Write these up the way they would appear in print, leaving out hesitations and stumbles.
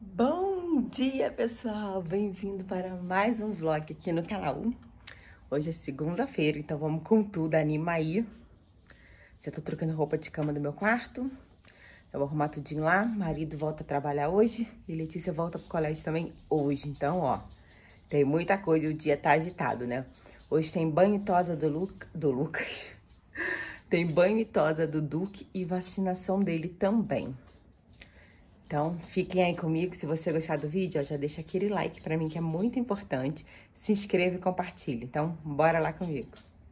Bom dia, pessoal! Bem-vindo para mais um vlog aqui no canal. Hoje é segunda-feira, então vamos com tudo, anima aí. Já tô trocando roupa de cama do meu quarto. Eu vou arrumar tudinho lá. Marido volta a trabalhar hoje e Letícia volta pro colégio também hoje. Então, ó, tem muita coisa, o dia tá agitado, né? Hoje tem banho e tosa do Lucas. Tem banho e tosa do Duque e vacinação dele também. Então, fiquem aí comigo. Se você gostar do vídeo, ó, já deixa aquele like pra mim, que é muito importante. Se inscreva e compartilhe. Então, bora lá comigo.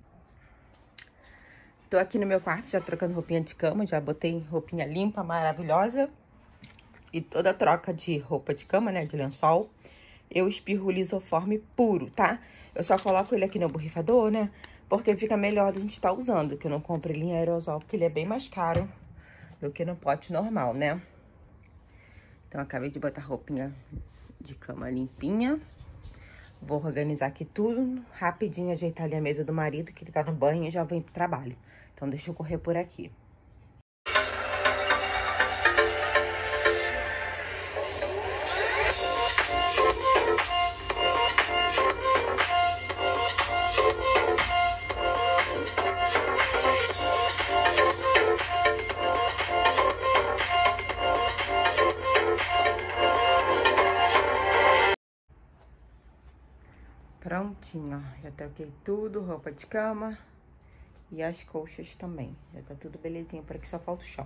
Tô aqui no meu quarto, já trocando roupinha de cama. Já botei roupinha limpa, maravilhosa. E toda a troca de roupa de cama, né, de lençol, eu espirro o lisoforme puro, tá? Eu só coloco ele aqui no borrifador, né, porque fica melhor da gente estar usando. Que eu não compro ele em aerosol, porque ele é bem mais caro do que no pote normal, né? Então, acabei de botar a roupinha de cama limpinha. Vou organizar aqui tudo, rapidinho ajeitar ali a mesa do marido, que ele tá no banho e já vem pro trabalho. Então, deixa eu correr por aqui. Prontinho, ó. Já troquei tudo, roupa de cama e as colchas também. Já tá tudo belezinha, por aqui só falta o chão.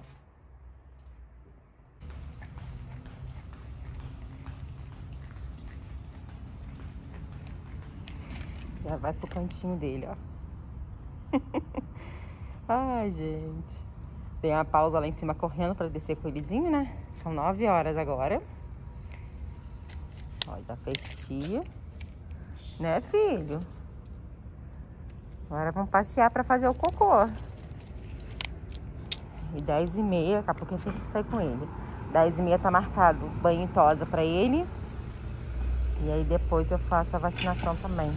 Já vai pro cantinho dele, ó. Ai, gente. Dei uma pausa lá em cima correndo pra descer com o Elizinho, né? São 9 horas agora. Ó, já fez xixi. Né, filho? Agora vamos passear pra fazer o cocô. E 10h30, daqui a pouco eu tenho que sair com ele. 10h30 tá marcado banho e tosa pra ele. E aí depois eu faço a vacinação também.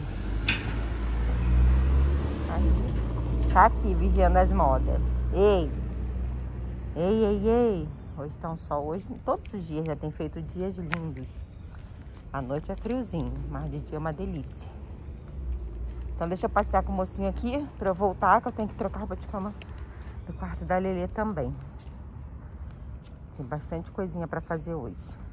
Aí. Tá aqui, vigiando as modas. Ei! Ei, ei, ei! Hoje tá um sol. Hoje, todos os dias já tem feito dias lindos. À noite é friozinho, mas de dia é uma delícia. Então deixa eu passear com o mocinho aqui pra eu voltar, que eu tenho que trocar a roupa de cama do quarto da Lelê também. Tem bastante coisinha pra fazer hoje.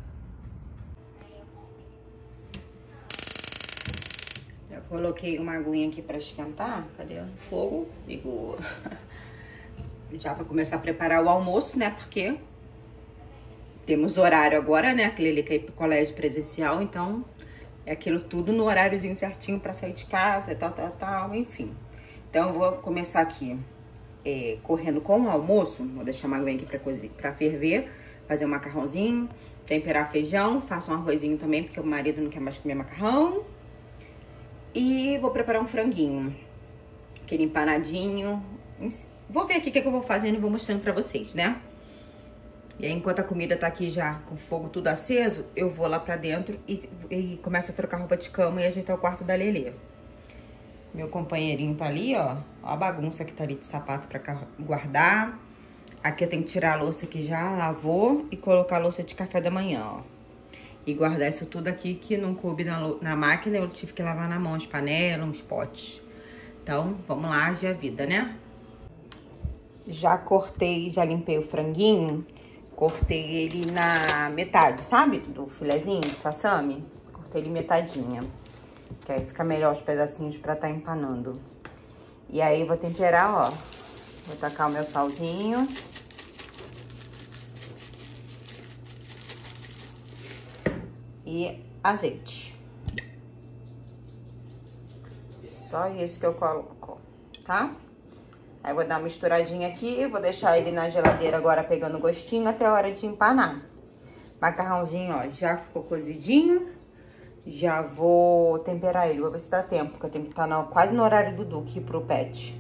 Eu coloquei uma aguinha aqui pra esquentar. Cadê o fogo? Ligou. Já pra começar a preparar o almoço, né? Porque temos horário agora, né? Que ele quer ir pro colégio presencial, então é aquilo tudo no horáriozinho certinho pra sair de casa, tal, enfim. Então eu vou começar aqui correndo com o almoço. Vou deixar uma aguinha aqui pra ferver, fazer um macarrãozinho, temperar feijão, faço um arrozinho também, porque o marido não quer mais comer macarrão. E vou preparar um franguinho, aquele empanadinho. Vou ver aqui o que eu vou fazendo e vou mostrando pra vocês, né? E aí, enquanto a comida tá aqui já com o fogo tudo aceso, eu vou lá pra dentro e começo a trocar roupa de cama e ajeitar o quarto da Lelê. Meu companheirinho tá ali, ó. Ó a bagunça que tá ali de sapato pra guardar. Aqui eu tenho que tirar a louça que já lavou e colocar a louça de café da manhã, ó. E guardar isso tudo aqui que não coube na máquina, eu tive que lavar na mão as panelas, os potes. Então, vamos lá, haja a vida, né? Já cortei, já limpei o franguinho. Cortei ele na metade, sabe? Do filezinho de sassami. Cortei ele metadinha. Que aí fica melhor os pedacinhos pra tá empanando. E aí vou temperar, ó. Vou tacar o meu salzinho. E azeite. Só isso que eu coloco, tá? Aí vou dar uma misturadinha aqui, vou deixar ele na geladeira agora pegando gostinho até a hora de empanar. Macarrãozinho, ó, já ficou cozidinho. Já vou temperar ele, vou ver se dá tempo, porque eu tenho que estar quase no horário do Duque pro pet.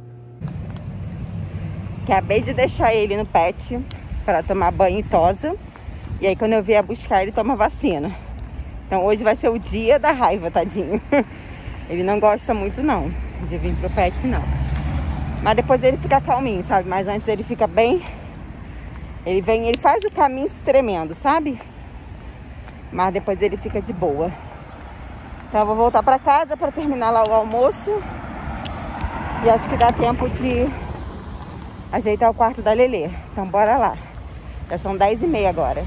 Acabei de deixar ele no pet para tomar banho e tosa. E aí quando eu vier buscar, ele toma vacina. Então hoje vai ser o dia da raiva, tadinho. Ele não gosta muito não, de vir pro pet não. Mas depois ele fica calminho, sabe? Mas antes ele fica bem... Ele faz o caminho se tremendo, sabe? mas depois ele fica de boa. Então eu vou voltar pra casa pra terminar lá o almoço. E acho que dá tempo de ajeitar o quarto da Lelê. Então bora lá. Já são 10h30 agora.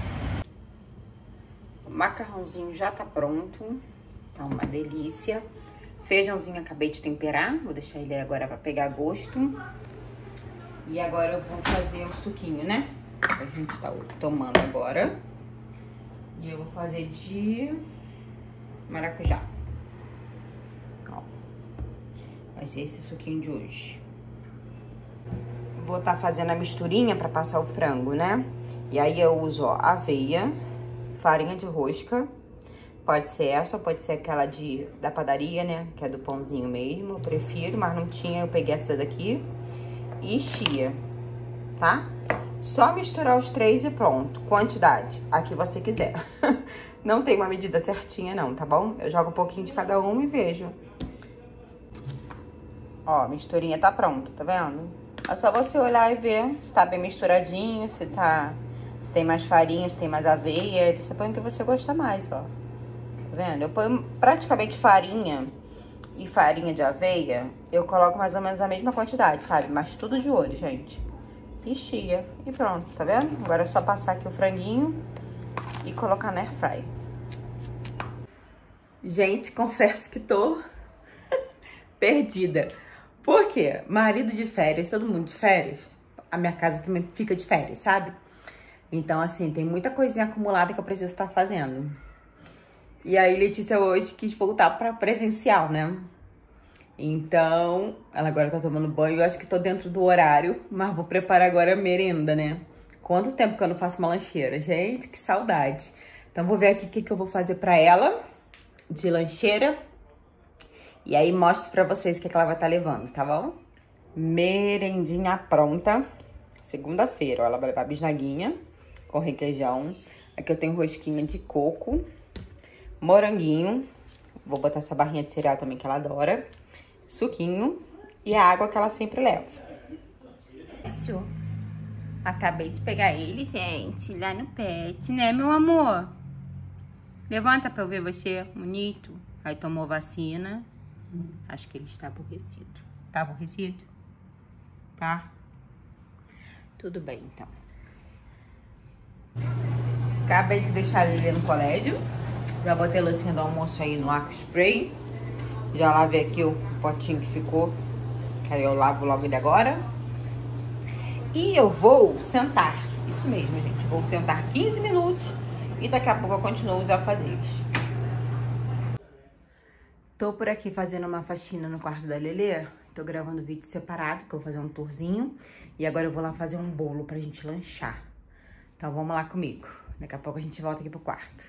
O macarrãozinho já tá pronto. Tá uma delícia. Feijãozinho acabei de temperar. Vou deixar ele aí agora pra pegar gosto. E agora eu vou fazer o suquinho, né? A gente tá tomando agora. E eu vou fazer de maracujá. Ó. Vai ser esse suquinho de hoje. Vou estar fazendo a misturinha pra passar o frango, né? E aí eu uso, ó, aveia, farinha de rosca. Pode ser essa, pode ser aquela da padaria, né? Que é do pãozinho mesmo. Eu prefiro, mas não tinha, eu peguei essa daqui. E chia, tá? Só misturar os três e pronto. Quantidade, a que você quiser. Não tem uma medida certinha não, tá bom? Eu jogo um pouquinho de cada uma e vejo. Ó, a misturinha tá pronta, tá vendo? É só você olhar e ver se tá bem misturadinho, se tem mais farinha, se tem mais aveia. Aí você põe o que você gosta mais, ó. Tá vendo? Eu ponho praticamente farinha e farinha de aveia. Eu coloco mais ou menos a mesma quantidade, sabe? Mas tudo de olho, gente. E chia. E pronto, tá vendo? Agora é só passar aqui o franguinho e colocar na airfryer. Gente, confesso que tô perdida. Por quê? Marido de férias, todo mundo de férias. A minha casa também fica de férias, sabe? Então, assim, tem muita coisinha acumulada que eu preciso estar fazendo. E aí, Letícia hoje quis voltar pra presencial, né? Então, ela agora tá tomando banho. Eu acho que tô dentro do horário, mas vou preparar agora a merenda, né? Quanto tempo que eu não faço uma lancheira? Gente, que saudade. Então, vou ver aqui o que eu vou fazer pra ela de lancheira. E aí, mostro pra vocês o que ela vai estar levando, tá bom? Merendinha pronta. Segunda-feira, ó, ela vai levar bisnaguinha com requeijão. Aqui eu tenho rosquinha de coco, moranguinho. Vou botar essa barrinha de cereal também que ela adora. Suquinho e a água que ela sempre leva. Isso. Acabei de pegar ele, gente, lá no pet, né, meu amor? Levanta pra eu ver você, bonito. Aí tomou vacina. Acho que ele está aborrecido. Tá aborrecido? Tá? Tudo bem, então. Acabei de deixar ele no colégio. Já botei a loucinha do almoço aí no Aqua Spray. Já lavei aqui o potinho que ficou. Que aí eu lavo logo ele agora. E eu vou sentar. Isso mesmo, gente. Vou sentar 15 minutos. E daqui a pouco eu continuo os afazeres. Tô por aqui fazendo uma faxina no quarto da Lelê. Tô gravando vídeo separado, que eu vou fazer um tourzinho. E agora eu vou lá fazer um bolo pra gente lanchar. Então vamos lá comigo. Daqui a pouco a gente volta aqui pro quarto.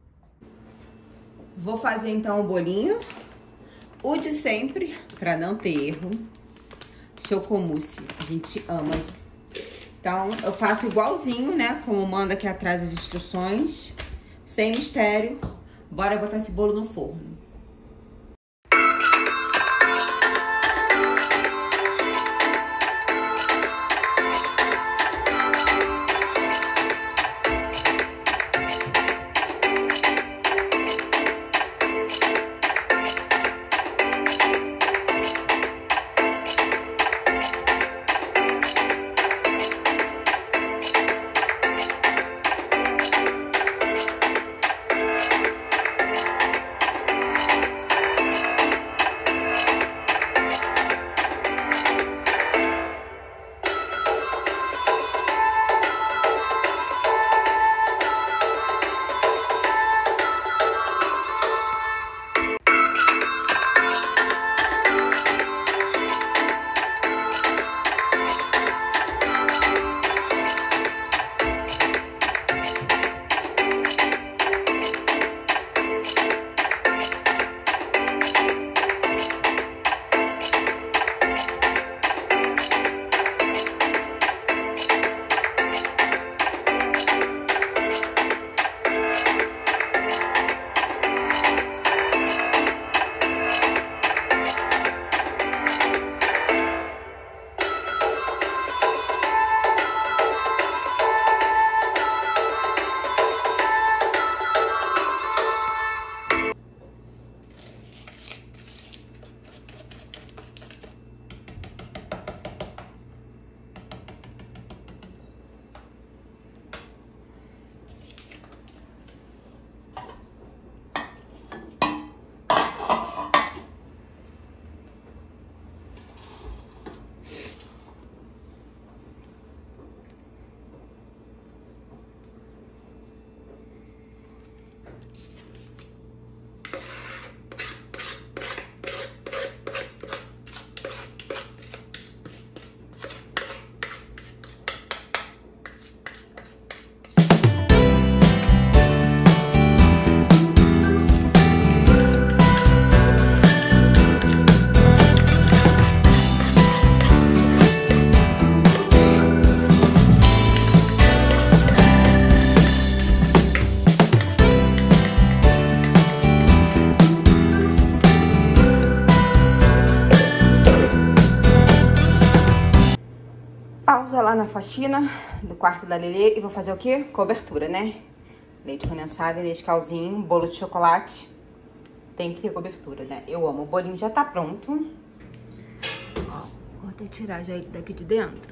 Vou fazer então o bolinho. O de sempre, pra não ter erro. Chocomousse, a gente ama. Então eu faço igualzinho, né? Como manda aqui atrás as instruções. Sem mistério. Bora botar esse bolo no forno. Pausa lá na faxina do quarto da Lelê e vou fazer o quê? Cobertura, né? Leite condensado, leite calzinho, bolo de chocolate. Tem que ter cobertura, né? Eu amo. O bolinho já tá pronto. Ó, vou até tirar já ele daqui de dentro.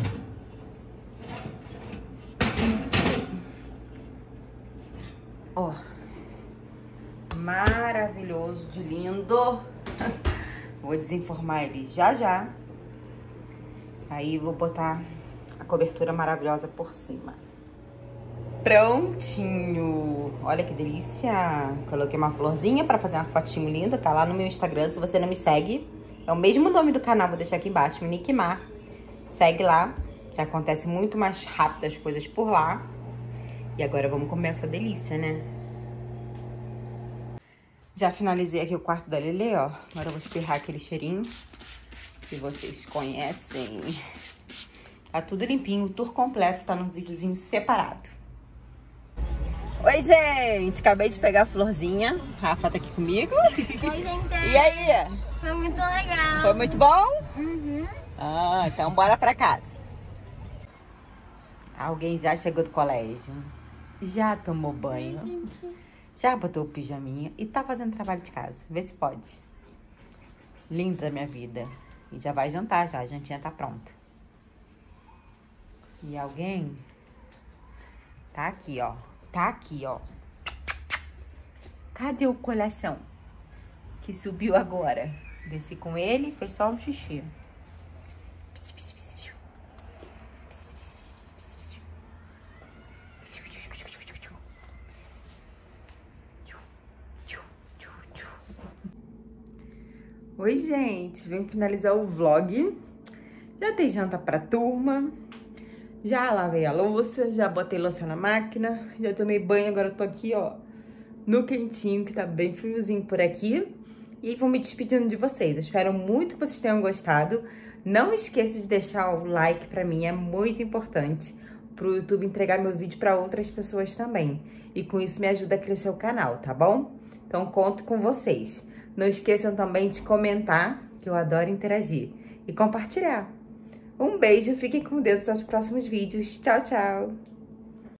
Ó. Maravilhoso, de lindo. Vou desenformar ele já já. Aí vou botar a cobertura maravilhosa por cima. Prontinho! Olha que delícia! Coloquei uma florzinha pra fazer uma fotinho linda. Tá lá no meu Instagram, se você não me segue. É o mesmo nome do canal, vou deixar aqui embaixo, Monique Mar. Segue lá, que acontece muito mais rápido as coisas por lá. E agora vamos comer essa delícia, né? Já finalizei aqui o quarto da Lelê, ó. Agora eu vou espirrar aquele cheirinho que vocês conhecem. Tá tudo limpinho, o tour completo tá num videozinho separado. Oi, gente! Acabei de pegar a florzinha. Rafa tá aqui comigo. Oi, gente! E aí? Foi muito legal. Foi muito bom? Uhum. Ah, então bora pra casa. Alguém já chegou do colégio? Já tomou banho? Já botou o pijaminha e tá fazendo trabalho de casa. Vê se pode. Linda minha vida. E já vai jantar já, a jantinha tá pronta. E alguém tá aqui, ó. Tá aqui, ó. Cadê o coração? Que subiu agora. Desci com ele, foi só um xixi. Oi, gente, vim finalizar o vlog. Já dei janta pra turma. Já lavei a louça, já botei louça na máquina. Já tomei banho, agora eu tô aqui, ó, no quentinho, que tá bem friozinho por aqui. E vou me despedindo de vocês. Eu espero muito que vocês tenham gostado. Não esqueça de deixar o like pra mim, é muito importante pro YouTube entregar meu vídeo pra outras pessoas também. E com isso me ajuda a crescer o canal, tá bom? Então conto com vocês. Não esqueçam também de comentar, que eu adoro interagir. E compartilhar. Um beijo, fiquem com Deus até os próximos vídeos. Tchau, tchau!